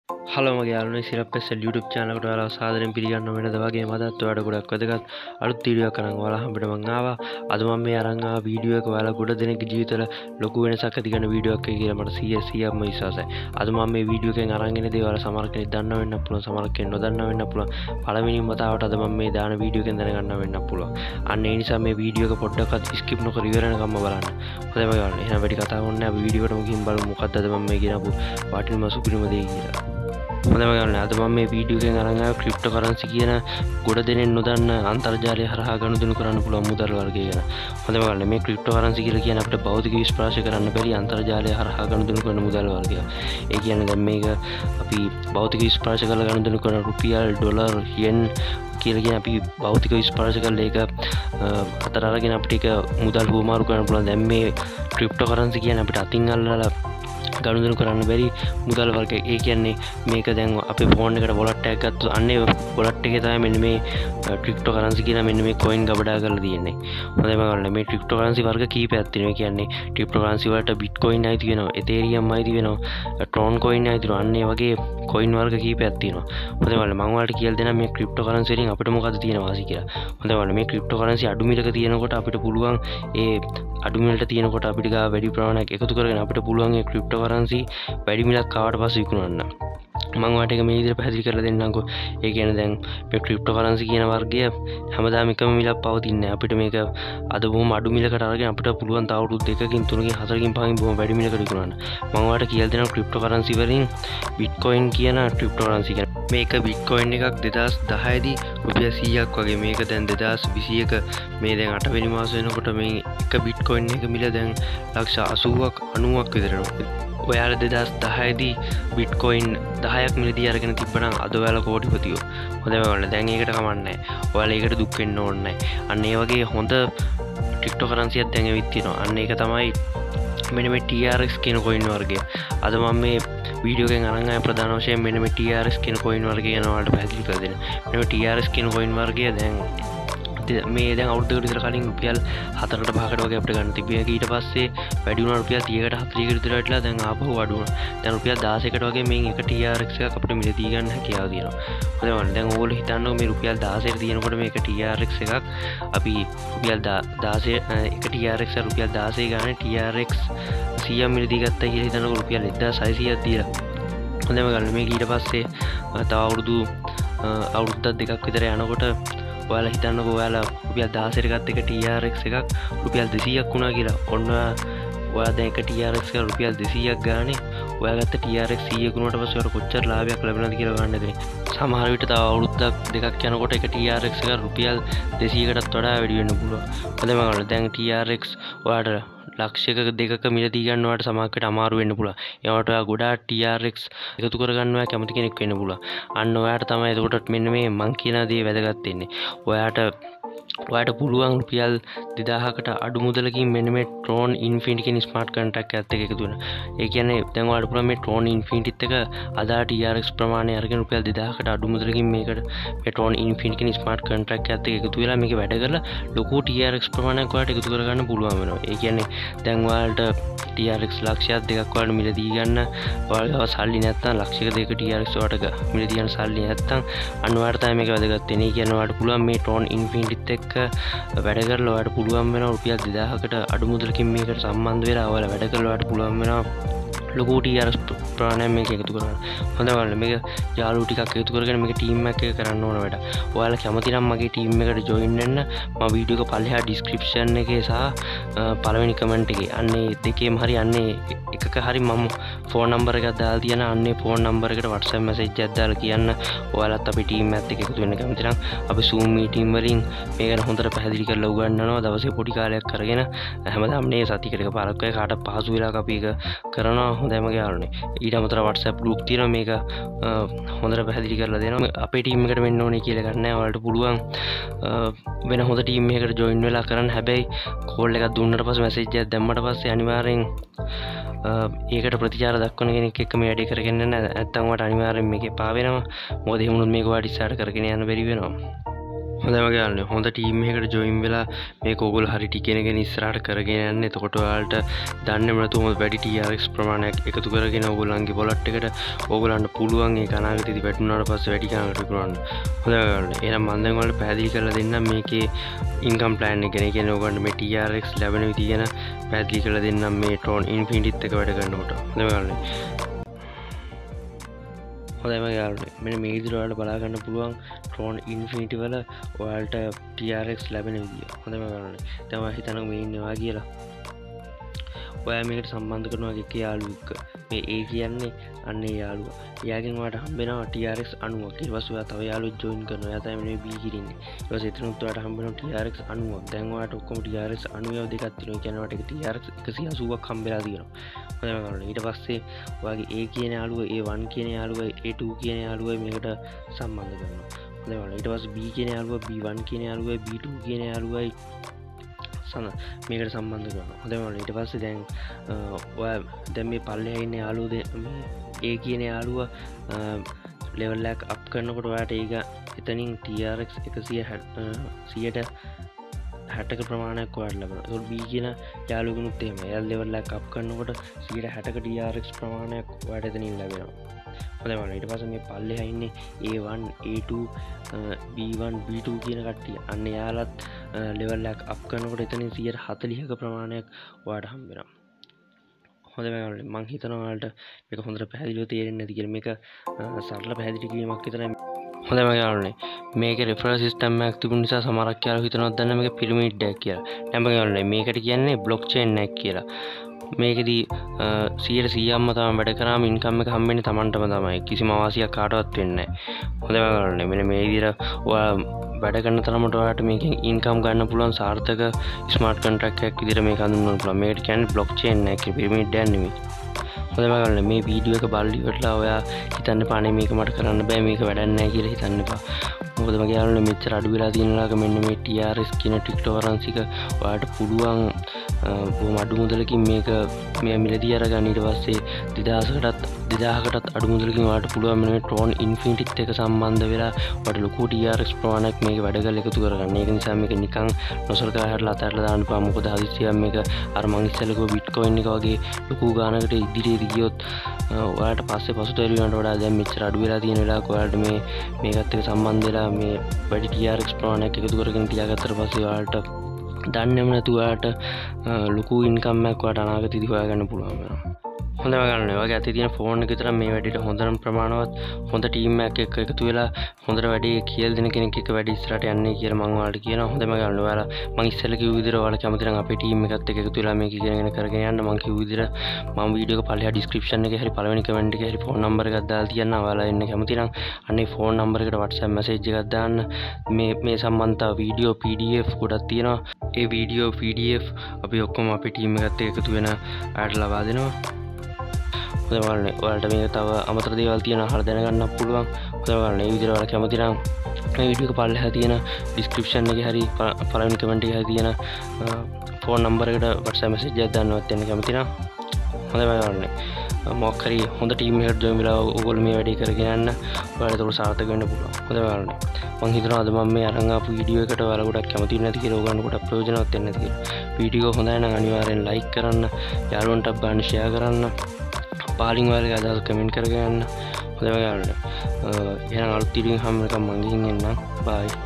Hello මගේ යාළුවනේ syrup SL YouTube channel එකට ඔයාලව සාදරයෙන් පිළිගන්න වෙනද වගේ මදත් ඔයාලට ගොඩක් වැදගත් අලුත් වීඩියෝ එකක් අරන් ඔයාලා හම්බෙට මං ආවා. අද මම මේ අරන් ආව වීඩියෝ එක ඔයාලා ගොඩ දෙනෙක්ගේ ජීවිතවල ලොකු වෙනසක් ඇති කරන වීඩියෝ එකක් කියලා මට 100%ක්ම විශ්වාසයි. අද මම මේ වීඩියෝ එකෙන් අරන් එන දේ ඔයාලා සමහර කෙනෙක් දන්නව වෙන්න පුළුවන්, සමහර කෙනෙක් නොදන්නව වෙන්න පුළුවන්. පළවෙනිම වතාවට අද මම මේ දාන වීඩියෝ එකෙන් දැනගන්න වෙන්න පුළුවන්. අන්න ඒ නිසා මේ වීඩියෝ එක පොඩ්ඩක්වත් ස්කිප් නොකර ඉවර වෙනකම්ම බලන්න. හොඳයි මගේ යාළුවනේ. එහෙනම් වැඩි කතා කරන්නේ අපි වීඩියෝ එකටම ගිහින් බලමු මොකක්ද අද මම මේ කියනපු වටිනම සුපිරිම දේ කියලා. හොඳම ගන්න අද මම මේ වීඩියෝ එකෙන් අරන් ආව ක්‍රිප්ටෝකරන්සි කියන ගොඩ දෙනෙක් නොදන්න අන්තර්ජාලය හරහා ගනුදෙනු කරන්න පුළුවන් මුදල් වර්ගය ගැන. හොඳම ගන්න මේ ක්‍රිප්ටෝකරන්සි කියලා කියන අපිට භෞතික විශ්වාස කරන්න බැරි අන්තර්ජාලය හරහා ගනුදෙනු කරන මුදල් වර්ගය. ඒ කියන්නේ දැන් මේක අපි භෞතික විශ්වාස කරලා ගනුදෙනු කරන රුපියල්, ඩොලර්, යෙන් කියලා කියන අපි භෞතික විශ්වාස කරලා ඒක අතර අරගෙන අපිට ඒක මුදල් හුවමාරු කරන්න පුළුවන්. දැන් මේ ක්‍රිප්ටෝකරන්සි කියන්නේ අපිට අතින් අල්ලලා ගනුදෙනු කරන්න බැරි මුදල් වර්ගයක්. ඒ කියන්නේ මේක දැන් අපේ ෆෝන් එකට වොලට් එකක් ගත්තොත් අන්නේ වොලට් එකේ තමයි මෙන්න මේ ක්‍රිප්ටෝකරන්සි කියන මෙන්න මේ කොයින් ගබඩා කරලා තියෙන්නේ. හොඳයි මම ගන්න මේ ක්‍රිප්ටෝකරන්සි වර්ග කීපයක් තියෙනවා. ඒ කියන්නේ ක්‍රිප්ටෝකරන්සි වලට බිට්කොයින් අයිති වෙනවා, එතේරියම් අයිති වෙනවා, ට්‍රෝන් කොයින් අයිති වෙනවා. අන්න ඒ වගේ කොයින් වර්ග කීපයක් තියෙනවා. හොඳයි මම ඔයාලට කියලා දෙන්නම් මේ ක්‍රිප්ටෝකරන්සි වලින් අපිට මොකද්ද තියෙන වාසි කියලා. හොඳයි මේ ක්‍රිප්ටෝකරන්සි අඩු මිලක තියෙනකොට අපිට පුළුවන් ඒ අඩු මිලට තියෙනකොට අපිට ගා වැඩි ප්‍රමාණයක් එකතු කරගෙන අපිට පුළුවන් ඒ ක්‍රිප්ටෝකරන්සි වැඩි මිලක් ආවට පස්සේ විකුණන්න. මම ඔයාලට ඒක මේ විදිහට පැහැදිලි කරලා දෙන්නම්කෝ. ඒ කියන්නේ දැන් මේ ක්‍රිප්ටෝකරන්සි කියන වර්ගය හැමදාම එකම මිලක් පවතින්නේ නැහැ. අපිට මේක අද බොහොම අඩු මිලකට අරගෙන අපිට පුළුවන් තව අවුරුදු 2කින් 3කින් 4කින් 5කින් බොහොම වැඩි මිලකට විකුණන්න. මම ඔයාලට කියලා දෙනවා ක්‍රිප්ටෝකරන්සි වලින් බිට්කොයින් කියන ක්‍රිප්ටෝකරන්සි කියන මේක බිට්කොයින් එකක් 2010 දී රුපියල් 100ක් වගේ. මේක දැන් 2021 මේ දැන් 8 වෙනි මාස වෙනකොට මේ එක බිට්කොයින් එක මිල දැන් ලක්ෂ 80ක් 90ක් විතර වෙනවා. ඔයාලා 2010 දී බිට්කොයින් 10ක් මිලදී අරගෙන තිබ්බනම් අද ඔයාලා කෝටිපතියෝ. හොඳයි ඔයාලා දැන් ඒකට කමන්නේ නැහැ. ඔයාලා ඒකට දුක් වෙන්න ඕනේ නැහැ. අන්න ඒ වගේ හොඳ ක්‍රිප්ටෝකරන්සියක් දැන් ඇවිත් තියෙනවා. අන්න ඒක තමයි මෙන්න මේ TRX කියන කොයින් වර්ගය. අද මම මේ වීඩියෝ එකෙන් අරන් ආවේ ප්‍රධාන වශයෙන් මෙන්න මේ TRX කියන කොයින් වර්ගය ගැන ඔයාලට පැහැදිලි කරලා දෙන්න. මෙන්න මේ TRX කියන කොයින් වර්ගය දැන් මේ දැන් අවුරුද්දකට විතර කලින් රුපියල් 4කට 5කට වගේ අපිට ගන්න තිබ්බේ. ඒක ඊට පස්සේ වැඩි වුණා රුපියල් 30කට 40කට විතර වැටලා දැන් ආපහු අඩු වුණා. දැන් රුපියල් 16කට වගේ මේ එක TRX එකක් අපිට මිලදී ගන්න හැකියාව තියෙනවා. හොඳයි දැන් ඕගොල්ලෝ හිතන්නකෝ මේ රුපියල් 16ට තියෙනකොට මේක TRX එකක් අපි රුපියල් 16 එක TRX රුපියල් 16 ගානේ TRX 100 මිලදී ගත්තා කියලා හිතන්නකෝ රුපියල් 1600ක් දීලා. හොඳයි ගන්න මේක ඊට පස්සේ තව අවුරුද්දක් දෙකක් විතර යනකොට ඔයාලා හිතන්නකෝ ඔයාලා රුපියල් 16ට ගත්ත එක TRX එකක් රුපියල් 200ක් වුණා කියලා. ඔන්න ඔයා දැන් එක TRX එක රුපියල් 200ක් ගානේ ඔයා ගත්ත TRX 100ක් වුණාට පස්සේ ඔයාලට කොච්චර ලාභයක් ලැබෙනවද කියලා ගන්න දෙන්නේ. සමහර විට තව අවුරුද්දක් දෙකක් යනකොට එක TRX එක රුපියල් 200කටත් වඩා වැඩි වෙන්න පුළුවන්. හොඳයි මම දැන් TRX ඔයාලට ලක්ෂයක දෙකක මිලදී ගන්නවට සමහරකට අමාරු වෙන්න පුළුවන්. ඒවට ඔයා ගොඩාක් TRX එකතු කරගන්නවා කැමති කෙනෙක් වෙන්න පුළුවන්. අන්න ඔයාට තමයි එතකොට මෙන්න මේ මං කියන දේ වැදගත් වෙන්නේ. ඔයාට පුළුවන් රුපියල් 2000කට අඩු මුදලකින් මෙන්න මේ Tron Infinity කියන ස්මාර්ට් කොන්ට්‍රැක්ට් එකත් එක්ක එකතු වෙනවා. ඒ කියන්නේ දැන් ඔයාලට පුළුවන් මේ Tron Infinityත් එක අදාළ TRX ප්‍රමාණය අරගෙන රුපියල් 2000කට අඩු මුදලකින් මේකට මේ Tron Infinity කියන ස්මාර්ට් කොන්ට්‍රැක්ට් එකත් එක්ක එකතු වෙලා මේක වැඩ කරලා ලොකු TRX ප්‍රමාණයක් ඔයාලට එකතු කරගන්න පුළුවන් වෙනවා. ඒ කියන්නේ දැන් ඔයාලට TRX ලක්ෂයක් දෙකක් ඔයාලට මිලදී ගන්න ඔයාලට සල්ලි නැත්නම් ලක්ෂයක දෙක TRX ඔයාලට මිලදී ගන්න සල්ලි නැත්නම් අන්න ඔයාලට තමයි මේක වැදගත් වෙන්නේ. ඒ කියන්නේ ඔයාලට පුළුවන් මේ Tron Infinityත් එක්ක වැඩ කරලා ඔයාලට පුළුවන් වෙනවා රුපියල් 2000කට අඩු මුදලකින් මේකට සම්බන්ධ වෙලා ඔයාලා වැඩ කරලා ඔයාලට පුළුවන් වෙනවා ලොකු TRX ප්‍රමාණයක් මේක එකතු කරගන්න. හොඳයි බලන්න මේක යාළුවෝ ටිකක් එකතු කරගෙන මේක ටීම් එකක් එක කරන්න ඕන වැඩ. ඔයාලා කැමති නම් මගේ ටීම් එකට ජොයින් වෙන්න මම වීඩියෝ එක පල්ලෙහා ඩිස්ක්‍රිප්ෂන් එකේ සහ පළවෙනි කමෙන්ට් එකේ අන්නේ දෙකේම හරි අන්නේ එකක හරි මම ෆෝන් නම්බර් එකක් දාලා තියෙන අන්නේ ෆෝන් නම්බර් එකට WhatsApp මැසේජ් එකක් දාලා කියන්න ඔයාලත් අපේ ටීම් එකත් එක්ක එකතු වෙන්න කැමති නම් අපි Zoom මීටින් වලින් මේක ගැන හොඳට පැහැදිලි කරලා උගන්වනවා. දවසේ පොඩි කාලයක් කරගෙන හැමදාම මේ සතියකට එකපාරක් ඔය කාටත් පහසු වෙලාවක අපි ඒක කරනවා. හොඳයි මගේ යාළුවනේ. ඊට අමතරව WhatsApp group තියෙනවා මේක හොඳට පැහැදිලි කරලා දෙනවා. අපේ ටීම් එකට වෙන්න ඕනේ කියලා ගන්න නැහැ. ඔයාලට පුළුවන් වෙන හොඳ ටීම් එකකට ජොයින් වෙලා කරන්න. හැබැයි කෝල් එකක් දුන්නට පස්සේ මැසේජ් එකක් දැම්මට පස්සේ අනිවාර්යෙන් ඒකට ප්‍රතිචාර දක්වන කෙනෙක් එක්ක මේ වැඩේ කරගෙන යන්න. නැත්නම් ඔයාලට අනිවාර්යෙන් මේකේ පා වෙනවා. මොකද එහෙම වුණොත් මේක ඔයාලට ඉස්සරහට කරගෙන යන්න බැරි වෙනවා. හොඳයි වගේ යාළුවනේ හොඳ ටීම් එකකට ජොයින් වෙලා මේක ඕගොල්ලෝ හරි ටිකෙනගෙන ඉස්සරහට කරගෙන යන්න. එතකොට ඔයාලට දන්නේම නැතුව වැඩි TRX ප්‍රමාණයක් එකතු කරගෙන ඕගොල්ලන්ගේ වොලට් එකට ඕගොල්ලන්ට පුළුවන් ඒක අනාගතයේදී වැටුණාට පස්සේ වැඩි ගාණකට විකුණන්න. හොඳයි යාළුවනේ එහෙනම් මම දැන් ඔයාලට පැහැදිලි කරලා දෙන්නම් මේකේ ඉන්කම් ප්ලෑන් එක ගැන. ඒ කියන්නේ ඕගොල්ලන්ට මේ TRX ලැබෙන විදිය ගැන පැහැදිලි කරලා දෙන්නම් මේ Tron Infinity එක වැඩ කරනකොට. හොඳයි යාළුවනේ හොඳයි මගේ යාළුවනේ මෙන්න මේ විදිහට ඔයාලට බලා ගන්න පුළුවන් Tron Infinity වල ඔයාලට TRX ලැබෙන විදිය. හොඳයි මගේ යාළුවනේ දැන් ඔයා හිතනවා මේ ඉන්නවා කියලා. ඔයා මේකට සම්බන්ධ කරනවා එක යාළුවෙක්. මේ A කියන්නේ අන්න ඒ යාළුවා. එයාගෙන් ඔයාලට හම්බ වෙනවා TRX 90ක්. ඊට පස්සේ ඔයා තව යාළුවෙක් ජොයින් කරනවා. එයා තමයි මේ B කිරින්නේ. ඊට පස්සේ එතනත් ඔයාලට හම්බ වෙනවා TRX 90ක්. දැන් ඔයාලට ඔක්කොම TRX 90 දෙකක් තියෙනවා. ඒ කියන්නේ ඔයාලට TRX 180ක් හම්බෙලා තියෙනවා. හොඳයි මගේ යාළුවනේ ඊට පස්සේ ඔයාගේ A කියන යාළුවා A1 කියන යාළුවා A2 කියන යාළුවා මේකට සම්බන්ධ කරනවා. හොඳයි මගේ ඊට පස්සේ B කියන යාළුවා B1 කියන යාළුවා B2 කියන යාළුවයි මේකට සම්බන්ධ කරනවා. හොඳයි මම ඊට පස්සේ දැන් ඔයා දැන් මේ පල්ලෙහා ඉන්න යාළුවෝ මේ A කියන යාළුවා ලෙවල් එක අප් කරනකොට ඔයාට ඒක එතනින් TRX 160ක ප්‍රමාණයක් ඔයාලට ලැබෙනවා. ඒකට B කියන යාළුවෙකුනුත් එහෙම. එයා ලෙවල් එක අප් කරනකොට 160ක TRX ප්‍රමාණයක් ඔයාට එතනින් ලැබෙනවා. හොඳයි මම ඊට පස්සේ මේ පල්ලෙහා ඉන්නේ A1 A2 B1 B2 කියන කට්ටිය. අන්න යාලත් ලෙවල් එක අප් කරනකොට එතනින් 140ක ප්‍රමාණයක් ඔයාට හම්බ වෙනවා. හොඳයි මම හිතනවා ඔයාලට මේක හොඳට පැහැදිලිව තේරෙන්නේ නැති කියලා. මේක සරල පැහැදිලි කිරීමක් විතරයි. හොඳයි මගේ යාළුවනේ මේකේ රෙෆරල් සිස්ටම් එකක් තිබුණ නිසා සමහරක් යාළුවෝ හිතනවත් දන්න මේක පිරමිඩ් එකක් කියලා. දැන් මගේ යාළුවනේ මේකට කියන්නේ බ්ලොක් චේන් එකක් කියලා. මේකෙදී 100%ක්ම තමයි වැඩ කරාම ඉන්කම් එක හම්බෙන්නේ Tamanටම තමයි. කිසිම අවාසියක් කාටවත් වෙන්නේ නැහැ. හොඳයි මගේ යාළුවනේ මෙන්න මේ විදිහට ඔයා වැඩ කරන තරමට ඔයාලට මේකෙන් ඉන්කම් ගන්න පුළුවන් සාර්ථක ස්මාර්ට් කොන්ට්‍රැක්ට් එකක් විදිහට මේක හඳුන්වන්න පුළුවන්. මේකට කියන්නේ බ්ලොක් චේන් එකක් කියලා පිරමිඩ් එකක් නෙමෙයි. හොඳයි මගේ යාළුවනේ මේ වීඩියෝ එක බලලා ඉවරලා ඔයා හිතන්න එපා නේ මේක මට කරන්න බෑ මේක වැඩක් නැහැ කියලා හිතන්න එපා. මොකද මගේ යාළුවනේ මෙච්චර අඩු වෙලා තියෙනලාක මෙන්න මේ TRX කියන ක්‍රිප්ටෝකරන්සි එක ඔයාලට පුළුවන් බොහොම අඩු මුදලකින් මේක මේ මිලදී අරගන්න. ඊට පස්සේ 2000කටත් අඩු මුදලකින් ඔයාලට පුළුවන් මෙන්න මේ Tron Infinity එක සම්බන්ධ වෙලා ඔයාලට ලොකු TRX ප්‍රමාණයක් මේක වැඩ කරලා එකතු කරගන්න. ඒක නිසා මේක නිකන් නොසලකා හැරලා අතහැරලා දාන්න එපා. මොකද හදිස්සියක් මේක අර මං ඉස්සෙල්ලා කිව්ව Bitcoin එක වගේ ලොකු ගානකට ඉදිරියට ගියොත් ඔයාලට පස්සේ පසුතැවිලි වෙනට වඩා දැන් මෙච්චර අඩු වෙලා තියෙන වෙලාවක ඔයාලට මේකත් එක්ක සම්බන්ධ වෙලා මේ වැඩි TRX ප්‍රමාණයක් එකතු කරගෙන තියාගත්තට පස්සේ ඔයාලට දන්නේම නැතුව ඔයාලට ලොකු ඉන්කම් එකක් ඔයාලට අනාගතයේදී හොයාගන්න පුළුවන් වෙනවා. හොඳයි මම ගන්න ඔයාගේ අතේ තියෙන ෆෝන් එක විතර මේ වැඩේට හොඳම ප්‍රමාණවත් හොඳ ටීම් එකක් එක්ක එකතු වෙලා හොඳට වැඩේ කියලා දෙන කෙනෙක් එක්ක වැඩි ඉස්සරහට යන්නේ කියලා මම ඔයාලට කියනවා. හොඳයි මම ගන්න ඔයාලා මම ඉස්සෙල්ලා කිව්ව විදිහට ඔයාලා කැමති නම් අපේ ටීම් එකත් එක්ක එකතු වෙලා මේක ඉගෙනගෙන කරගෙන යන්න. මම කිව්ව විදිහට මම වීඩියෝ එක පල්ලෙහා ඩිස්ක්‍රිප්ෂන් එකේ හරි පළවෙනි කමෙන්ට් එකේ හරි ෆෝන් නම්බර් එකක් දාලා තියන්න. ඔයාලා එන්න කැමති නම් අන්නේ ෆෝන් නම්බර් එකට WhatsApp මැසේජ් එකක් දාන්න. මේ සම්බන්ධ වීඩියෝ PDF ගොඩක් තියෙනවා. ඒ වීඩියෝ PDF අපි ඔක්කොම අපේ ටීම් එකත් එක්ක එකතු වෙන අයට ලබා දෙනවා. ඔයාලට මේක තව අමතර දේවල් තියෙනවා අහලා දැනගන්න පුළුවන්. ඔයාලා මේ විදිහට ඔයාලා කැමති නම් මේ වීඩියෝ එක පල්ලෙහා තියෙන ඩිස්ක්‍රිප්ෂන් එකේ හරි පළවෙනි කමෙන්ට් එකේ හරි තියෙන ෆෝන් නම්බර් එකට WhatsApp මැසේජ් එකක් දාන්නවත් වෙන කැමති නම් හොඳයි ඔයාලනේ මොකක් හරි හොඳ ටීම් එකකට ජොයින් වෙලා ඕගොල්ලෝ මේ වැඩේ කරගෙන යන්න ඔයාලට ඒක සාර්ථක වෙන්න පුළුවන්. හොඳයි ඔයාලනේ මම හිතනවා අද මම මේ අරන් ආපු වීඩියෝ එකට ඔයාලා ගොඩක් කැමති නැති කියලා ඕගොල්ලන්ට ගොඩක් ප්‍රයෝජනවත් වෙන්න නැති කියලා. වීඩියෝ හොඳයි නම් අනිවාර්යෙන් ලයික් කරන්න, යාළුවන්ටත් ගන්න ෂෙයා කරන්න. පාලින් ඔයාලගේ අදහස් කමෙන්ට් කරගෙන යන්න. හොඳයි ඔයාලට එහෙනම් අලුත් වීඩියෝ එකක් හම්බ වෙනකම් මම ගිහින් එන්නම්. බයි.